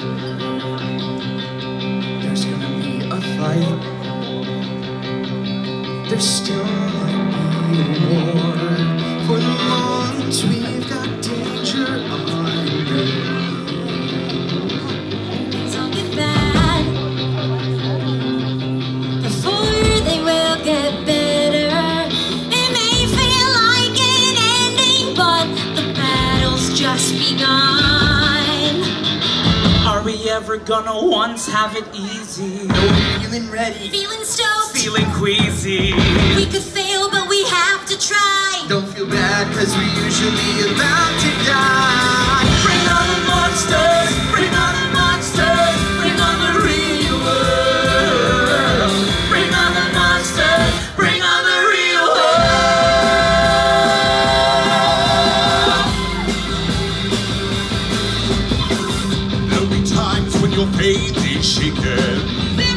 There's gonna be a fight. There's still might be a war. For the moment we've got danger on the Things will get bad before they will get better. It may feel like an ending, but the battle's just begun. Are we ever gonna once have it easy? feeling ready. Feeling stoked. Feeling queasy. We could fail, but we have to try. Don't feel bad, cause we're usually about to die. Bring on the monsters, bring on the monsters, bring on the real world. Bring on the monsters, bring on the real world. There'll be times when your faith is shaken.